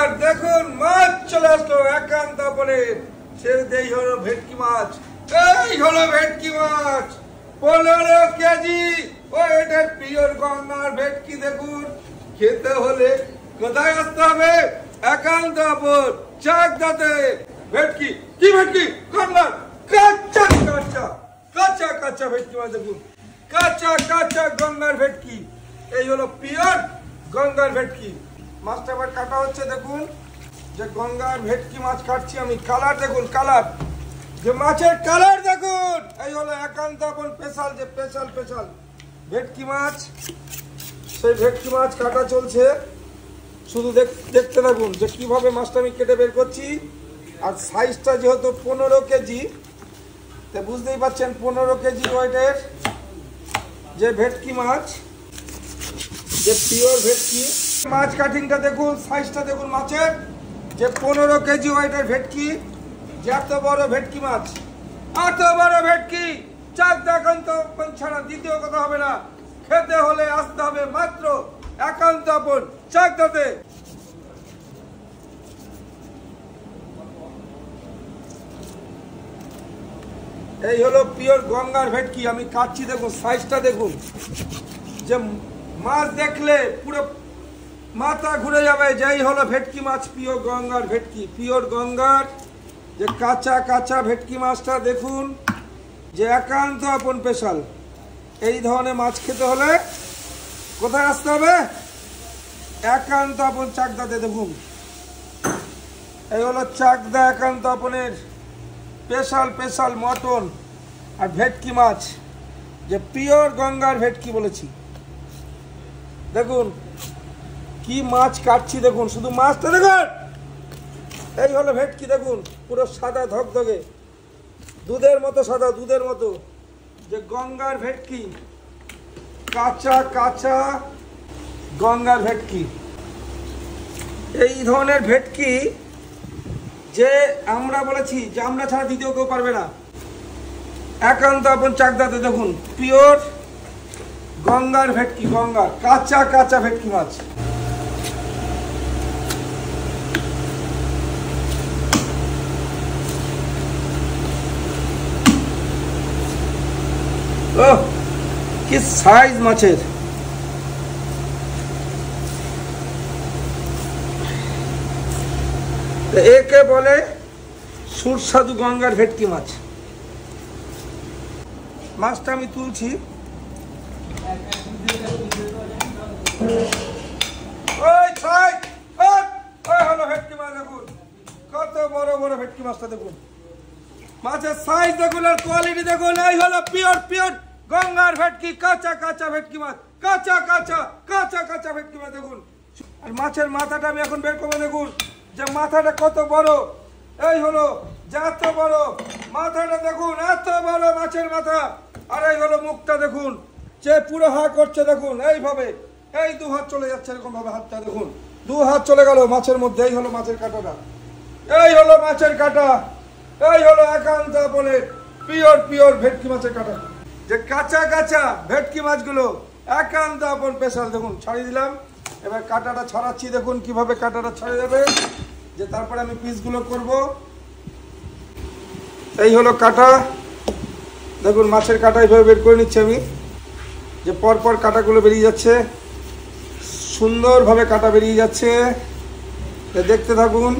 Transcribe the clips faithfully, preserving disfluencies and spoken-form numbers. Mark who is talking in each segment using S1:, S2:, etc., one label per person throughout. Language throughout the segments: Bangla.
S1: নমস্কার, দেখুন মাছ চলে আসলো একান্ত আপনের। এই হলো ভেটকি মাছ, এই হলো ভেটকি মাছ পনেরো কেজি। ও এটার পিওর গঙ্গার ভেটকি। দেখুন, খেতে হলে কোথায় আসতে হবে? একান্ত আপন চাকদাতে। ভেটকি কি ভেটকি? গঙ্গার কাঁচা কাঁচা কাঁচা কাঁচা ভেটকি মাছ। দেখুন, কাঁচা কাঁচা গঙ্গার ভেটকি। এই হলো পিওর গঙ্গার ভেটকি। মাছটা আবার কাটা হচ্ছে। দেখুন যে গঙ্গার ভেটকি মাছ কাটছি আমি। কালার দেখুন, কালার যে মাছের কালার দেখুন। এই হলো একান্ত আপন স্পেশাল, যে স্পেশাল স্পেশাল ভেটকি মাছ। সেই ভেটকি মাছ কাটা চলছে। শুধু দেখতে থাকুন যে কিভাবে মাছটা আমি কেটে বের করছি। আর সাইজটা যেহেতু পনেরো কেজি, তা বুঝতেই পারছেন পনেরো কেজি ওয়েটের যে ভেটকি মাছ, যে পিওর ভেটকি মাছ। কাটিংটা দেখুন, সাইজটা দেখুন মাছের, যে পনেরো কেজি ওয়েটের ভেটকি। যে এত বড় ভেটকি মাছ, এত বড় ভেটকি চাকদা একান্ত আপন ছাড়া দ্বিতীয় কথা হবে না। খেতে হলে আসতে হবে মাত্র একান্ত আপন চাকদাতে। এই হলো পিওর গঙ্গার ভেটকি আমি কাটছি। দেখুন সাইজটা দেখুন, যে মাছ দেখলে পুরো মাথা ঘুরে যাবে। যেই হলো ভেটকি মাছ, পিওর গঙ্গার ভেটকি, পিওর গঙ্গার যে কাঁচা কাঁচা ভেটকি মাছটা দেখুন, যে একান্ত আপন স্পেশাল। এই ধরনের মাছ খেতে হলে কোথায় আসতে হবে? একান্ত আপন চাকদাতে। দেখুন, এই হলো চাকদা একান্ত আপনের স্পেশাল স্পেশাল মটন আর ভেটকি মাছ, যে পিওর গঙ্গার ভেটকি বলেছি। দেখুন কি মাছ কাটছি, দেখুন শুধু মাছটা দেখুন। এই হলো ভেটকি। দেখুন পুরো সাদা ধকধকে, দুধের মতো সাদা, দুধের মতো, যে গঙ্গার ভেটকি, কাঁচা কাঁচা গঙ্গার ভেটকি। এই ধরনের ভেটকি যে আমরা বলেছি যে আমরা ছাড়া দ্বিতীয় কেউ পারবে না। একান্ত আপন চাকদাতে দেখুন পিওর গঙ্গার ভেটকি, গঙ্গার কাঁচা কাঁচা ভেটকি মাছ। ও কি সাইজ মাছের! একে বলে সুস্বাদু গঙ্গার ভেটকি মাছ। মাছটা আমি তুলছি। ওই ছয় ওই হলো ভেটকি মাছ। দেখুন কত বড় বড় ভেটকি মাছটা। দেখুন মাছের সাইজ দেখুন আর কোয়ালিটি দেখুন। এই হলো পিওর পিওর গঙ্গার ভেটকি, কাঁচা কাঁচা ভেটকি মাছ, কাঁচা কাঁচা কাঁচা কাঁচা ভেটকি মাছ। দেখুন আর মাছের মাথাটা আমি এখন বের করবো। দেখুন যে মাথাটা কত বড়। এই হলো যে এত বড় মাথাটা দেখুন, এত বড় মাছের মাথা। আর এই হলো মুখটা দেখুন, যে পুরো হা করছে। দেখুন এইভাবে, এই দু হাত চলে যাচ্ছে এরকম ভাবে। হাতটা দেখুন, দু হাত চলে গেল মাছের মধ্যে। এই হলো মাছের কাঁটাটা, এই হলো মাছের কাঁটা। এই হলো একান্ত আপনের পিওর পিওর ভেটকি মাছের কাঁটা, যে কাঁচা কাঁচা ভেটকি মাছগুলো একান্ত আপন স্পেশাল। দেখুন ছাড়িয়ে দিলাম, এবার কাঁটাটা ছাড়াচ্ছি। দেখুন কিভাবে কাঁটাটা ছাড়ে যাবে, যে তারপরে আমি পিসগুলো করব। এই হলো কাঁটা। দেখুন মাছের কাঁটা এইভাবে বের করে নিচ্ছি আমি, যে পরপর কাঁটাগুলো বেরিয়ে যাচ্ছে, সুন্দরভাবে কাঁটা বেরিয়ে যাচ্ছে। দেখতে থাকুন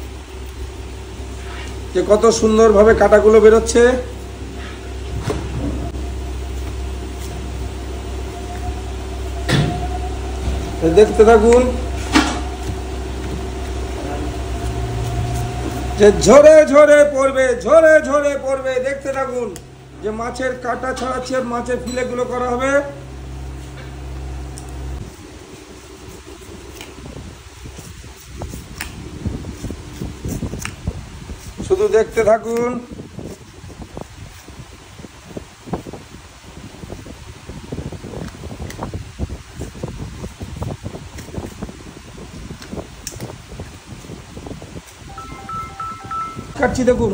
S1: যে কত সুন্দরভাবে কাঁটাগুলো বেরোচ্ছে। দেখতে থাকুন যে ঝরে ঝরে পড়বে, ঝরে ঝরে পড়বে। দেখতে থাকুন যে মাছের কাঁটা ছাড়াচ্ছে, মাছের ফিলেগুলো করা হবে। শুধু দেখতে থাকুন। কাটছি দেখুন,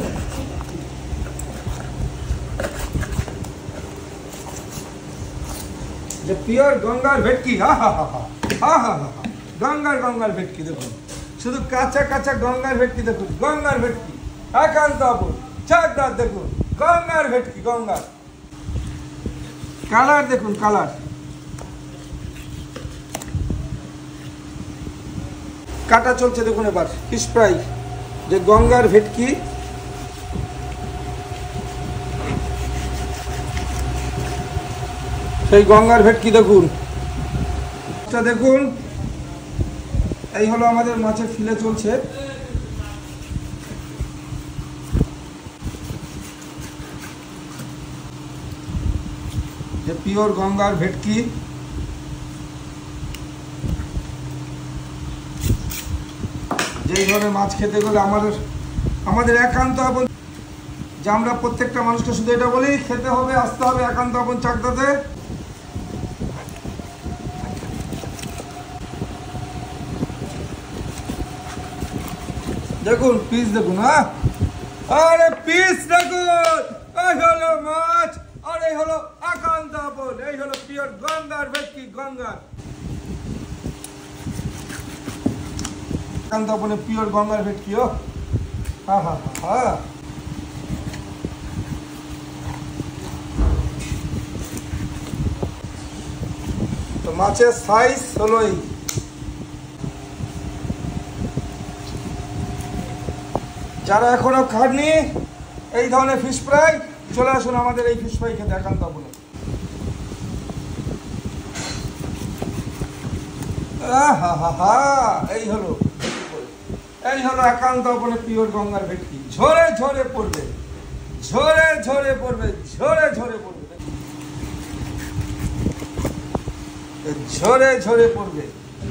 S1: যে পিওর গঙ্গার ভেটকি। হা হা হা হা হা হা হা গঙ্গার গঙ্গার ভেটকি। দেখুন শুধু কাঁচা কাঁচা গঙ্গার ভেটকি দেখুন, গঙ্গার ভেটকি একান্ত আপন চাকদার দেখুন, গঙ্গার ভেটকি গঙ্গার। কালার দেখুন, কালার কাটা চলছে দেখুন। এবার ফিশ ফ্রাই যে গঙ্গার ভেটকি, সেই গঙ্গার ভেটকি দেখুন। দেখুন এই হলো আমাদের মাছের ফিলে চলছে। যে পিওর গঙ্গার ভেটকি, যেই ধরনের মাছ খেতে গেলে আমাদের আমাদের একান্ত আপন, যে আমরা প্রত্যেকটা মানুষকে শুধু এটা বলি, খেতে হবে, আসতে হবে একান্ত আপন চাকদাতে। দেখুন পিস দেখুন, হ্যাঁ আরে পিস দেখুন, এই হলো মাছ আর এই হলো একান্ত আপন, এই হলো পিওর গঙ্গার ভেটকি গঙ্গার। একান্ত আপনে পিওর গঙ্গার ভেটকি। ও হা হা হা, তো মাছের সাইজ হলো এই। যারা এখনো খাননি এই ধরনের ফিশ ফ্রাই, চলে আসুন আমাদের এই ফিশ ফ্রাই খেতে একান্ত আপনে। এই হলো এই হলো একান্ত আপনে পিওর গঙ্গার ভেটকি। ঝরে ঝরে পড়বে, ঝরে ঝরে পড়বে, ঝরে ঝরে পড়বে, ঝরে ঝরে পড়বে।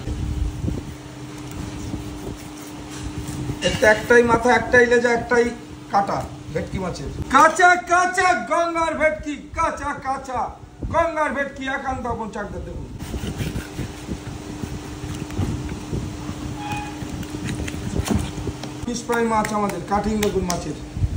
S1: একটাই মাথা, একটাই লেজা, একটাই কাটা ভেটকি মাছের। কাঁচা কাঁচা গঙ্গার ভেটকি, কাঁচা কাঁচা গঙ্গার ভেটকি একান্ত আপন চাকদা দেখুন। ফিশ ফ্রাই মাছ আমাদের কাটিং দেখুন মাছের।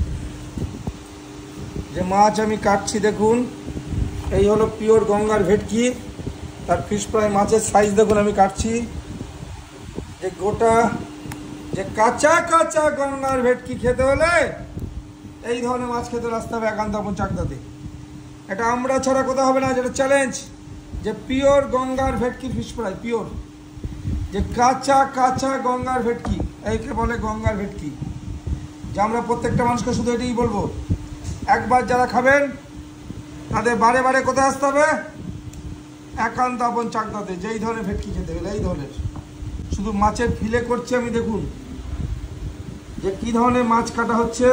S1: যে মাছ আমি কাটছি দেখুন, এই হলো পিওর গঙ্গার ভেটকি, তার ফিশ ফ্রাই মাছের সাইজ দেখুন আমি কাটছি। যে গোটা যে কাঁচা কাঁচা গঙ্গার ভেটকি খেতে হলে এই ধরনের মাছ খেতে আসতে হবে একান্ত আপন চাকদাতে। এটা আমরা ছাড়া কোথাও হবে না, যেটা চ্যালেঞ্জ। যে পিওর গঙ্গার ভেটকি ফিশ ফ্রাই, পিওর যে কাঁচা কাঁচা গঙ্গার ভেটকি, এইকে বলে গঙ্গার ভেটকি। যে আমরা প্রত্যেকটা মানুষকে শুধু এটাই বলবো, একবার যারা খাবেন তাদের বারে বারে কোথায় আসতে হবে, একান্ত আপন চাকদাতে। যে এই ধরনের ভেটকি খেতে হলে এই ধরনের, শুধু মাছের ফিলে করছি আমি দেখুন যে কি ধরনের মাছ কাটা হচ্ছে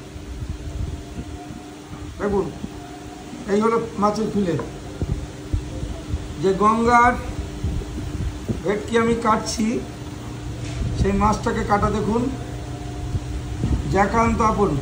S1: দেখুন। এই হলো মাছের ফিলে, যে গঙ্গার ভেটকি আমি কাটছি, সেই মাছটাকে কাটা দেখুন যে একান্ত আপন।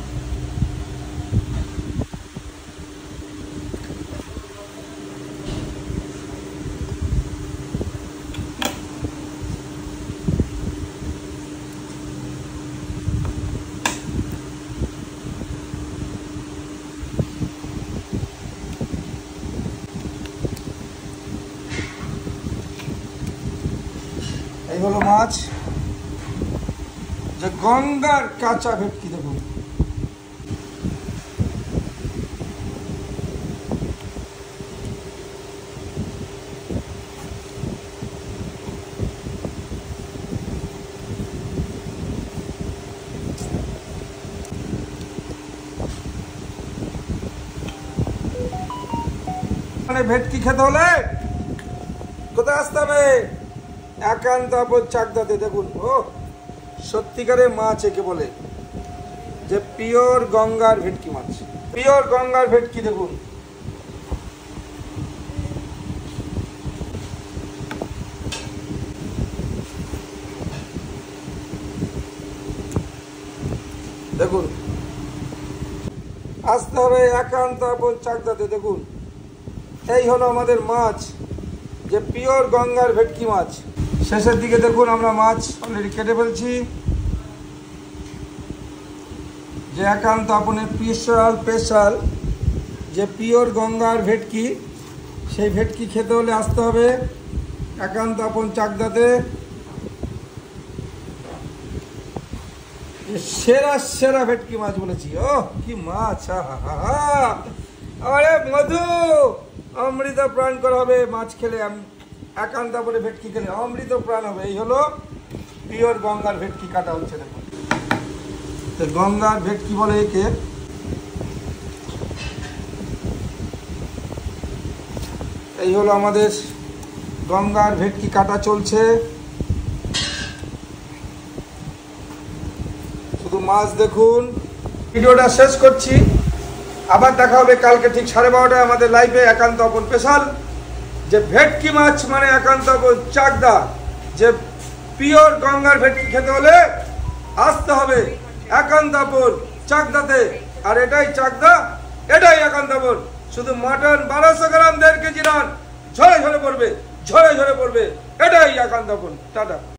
S1: এই হলো মাছ, যে গঙ্গার কাঁচা ভেটকি দেখুন। মানে ভেটকি খেতে হলে কোথায় আসতে হবে, একান্ত আপন চাকদাতে দেখুন। ও সত্যিকারের মাছ একে বলে, যে পিওর গঙ্গার ভেটকি মাছ, পিওর গঙ্গার ভেটকি দেখুন। দেখুন আসতে হবে একান্ত আপন চাকদাতে দেখুন। এই হলো আমাদের মাছ, যে পিওর গঙ্গার ভেটকি মাছ। শেষের দিকে দেখুন আমরা মাছ অলরেডি কেটে ফেলছি। যে একান্ত আপনের স্পেশাল স্পেশাল যে পিওর গঙ্গার ভেটকি, সেই ভেটকি খেতে হলে আসতে হবে একান্ত আপন চাকদাতে। সেরা সেরা ভেটকি মাছ বলেছি। ও কি মাছ! আরে মধু, অমৃত প্রাণ করা হবে মাছ খেলে, একান্ত বলে ভেটকি খেলে অমৃত প্রাণ হবে। এই হলো পিওর গঙ্গার ভেটকি কাটা হচ্ছে। দেখুন, গঙ্গার ভেটকি বলে একে। এই হলো আমাদের গঙ্গার ভেটকি কাটা চলছে। শুধু মাছ দেখুন। ভিডিওটা শেষ করছি, আবার দেখা হবে কালকে ঠিক সাড়ে বারোটায় আমাদের লাইভে একান্ত আপন স্পেশাল। যে ভেটকি মাছ মানে একান্ত আপন চাকদা, যে পিওর গঙ্গার ভেটকি খেতে হলে আসতে হবে একান্ত আপন চাকদাতে। আর এটাই চাকদা, এটাই একান্ত আপন। শুধু মাটন বারোশো গ্রাম দেড় কেজি রান ঝরে ঝরে পড়বে, ঝরে ঝরে পড়বে। এটাই একান্ত আপন। টাটা।